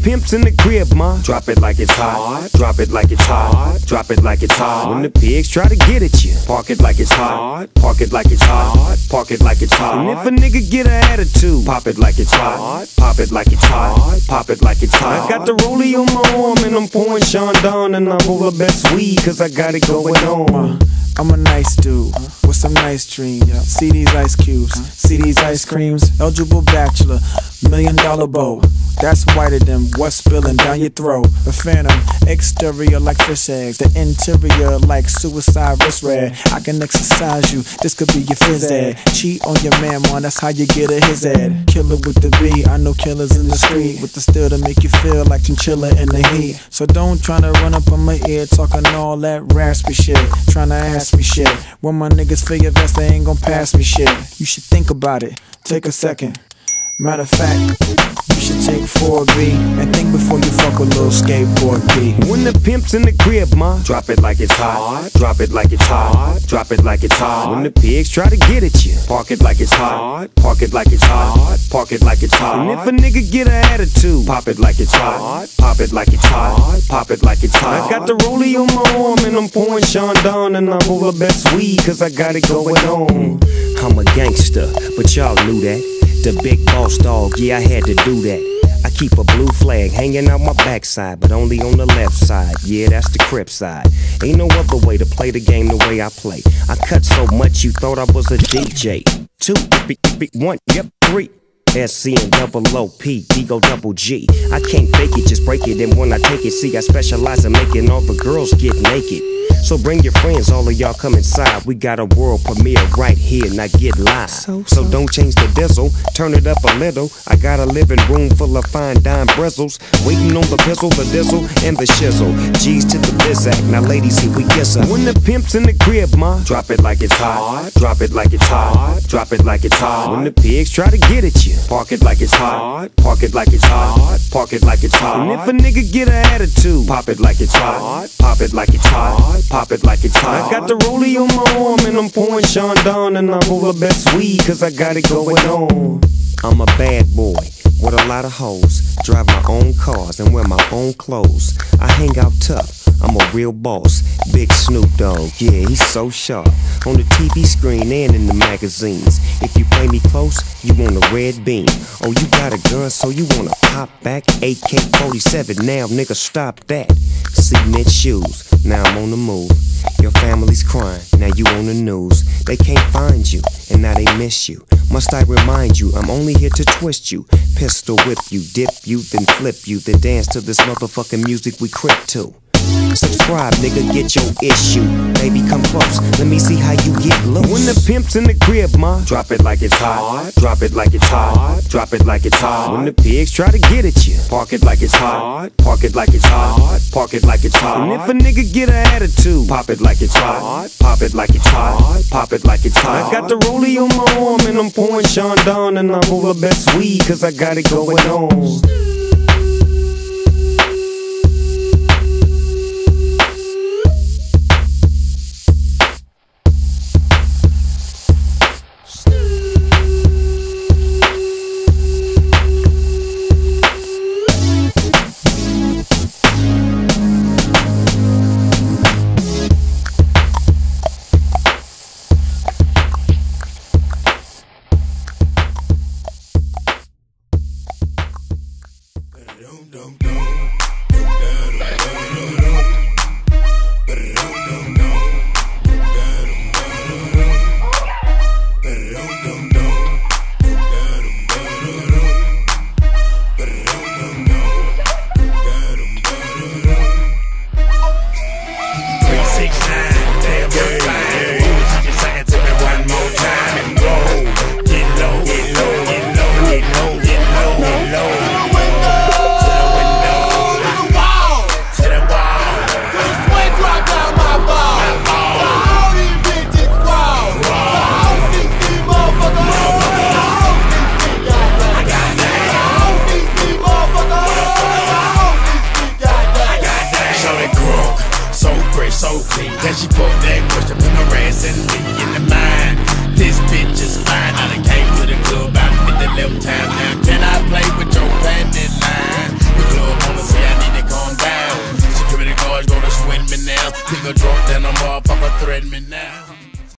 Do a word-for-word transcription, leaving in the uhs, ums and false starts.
pimp's in the crib, ma, drop it like it's hot. Drop it like it's hot. Drop it like it's hot. When the pigs try to get at you, park it like it's hot. Park it like it's hot. Park it like it's hot. And if a nigga get an attitude, pop it like it's hot. Pop it like it's hot. Pop it like it's hot. I got the rollie on my arm and I'm pouring Sean Don and I'm over best weed cause I got it going on. I'm a nice dude with some nice dreams. See these ice cubes, see these ice creams. Eligible bachelor, million dollar bow. That's whiter than what's spilling down your throat. The phantom, exterior like fish eggs, the interior like suicide wrist red. I can exercise you, this could be your phys ed. Cheat on your man, man, that's how you get a his ed. Killer with the B, I know killers in the street with the steel to make you feel like chinchilla in the heat. So don't tryna run up on my ear talking all that raspy shit, tryna ask me shit. When my niggas feel your vest, they ain't gon' pass me shit. You should think about it, take a second. Matter of fact, you should take four B and think before you fuck a little skateboard B. When the pimp's in the crib, ma, drop it like it's hot. Drop it like it's hot. Drop it like it's hot. When the pigs try to get at you, park it like it's hot. Park it like it's hot. Park it like it's hot. And if a nigga get an attitude, pop it like it's hot. Pop it like it's hot. Pop it like it's hot. I got the rollie on my arm and I'm pouring Sean Don and I'm over best weed cause I got it going on. I'm a gangster, but y'all knew that. The big boss dog, yeah, I had to do that. I keep a blue flag hanging out my backside, but only on the left side. Yeah, that's the Crip side. Ain't no other way to play the game the way I play. I cut so much you thought I was a D J. Two, one, yep, three. S C and double O P, D go double G. I can't fake it, just break it. And when I take it, see, I specialize in making all the girls get naked. So bring your friends, all of y'all come inside. We got a world premiere right here, now get live. So, so. so don't change the diesel, turn it up a little. I got a living room full of fine dime bristles, waiting on the pistol, the diesel, and the shizzle. G's to the bizac, now ladies, here we kiss her. When the pimp's in the crib, ma, drop it like it's hot. Drop it like it's hot. Drop it like it's hot. When the pigs try to get at you, park it like it's hot. Park it like it's hot. Park it like it's hot. And if a nigga get an attitude, pop it like it's hot. Pop it like it's hot. Pop it like it's hot. I got the rollie on my arm and I'm pouring Sean Don and I'm over best weed cause I got it going on. I'm a bad boy with a lot of hoes, drive my own cars and wear my own clothes. I hang out tough, I'm a real boss. Big Snoop Dogg, yeah, he's so sharp. On the T V screen and in the magazines. If you play me close, you want a red beam. Oh, you got a gun, so you wanna pop back? A K forty-seven, now nigga stop that. Cement shoes, now I'm on the move. Your family's crying, now you on the news. They can't find you, and now they miss you. Must I remind you, I'm only here to twist you. Pistol whip you, dip you, then flip you. Then dance to this motherfucking music we crip to. Subscribe, nigga, get your issue. Baby, come close, let me see how you get loose. When the pimp's in the crib, ma, drop it like it's hot. Drop it like it's hot. Drop it like it's hot. When the pigs try to get at you, park it like it's hot. Park it like it's hot. Park it like it's hot. And if a nigga get an attitude, pop it like it's hot. Pop it like it's hot. Pop it like it's hot. I got the rollie on my arm and I'm pouring Sean Don and I'm over best weed cause I got it going on. So clean, then she put